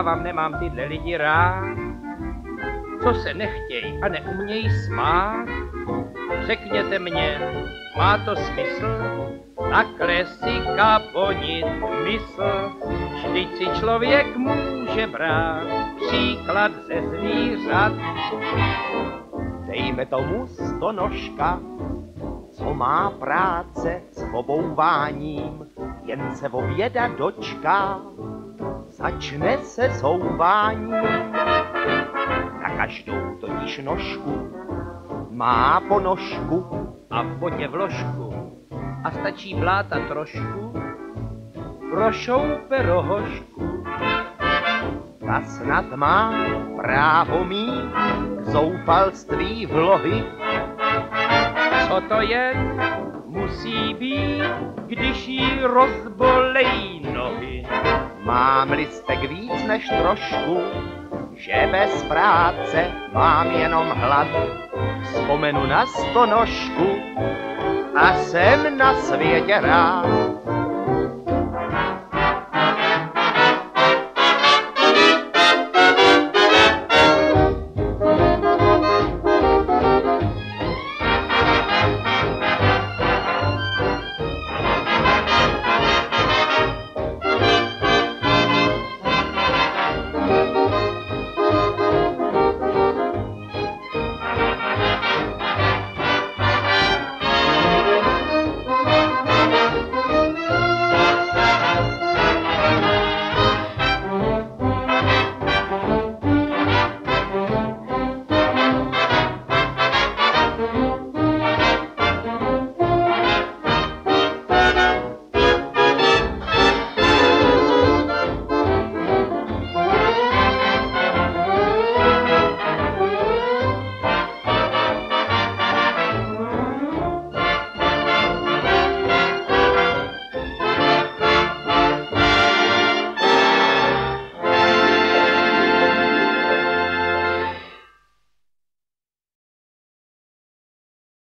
vám nemám tyhle lidi rád, co se nechtěj a neuměj smát. Řekněte mě, má to smysl, takhle si kaponit mysl? Vždyť si člověk může brát příklad ze zvířat. Dejme tomu stonožka, co má práce s obouváním, jen se oběda dočká, začne se souváním. Na každou totiž nožku má ponožku A v botě vložku a stačí bláta trošku, prošoupe rohožku. ta snad má právo mít k zoufalství vlohy. Co to jen musí být, když jí rozbolej nohy? Mám listek víc než trošku, že bez práce mám jenom hlad. Vzpomenu na stonožku a jsem na světě rád.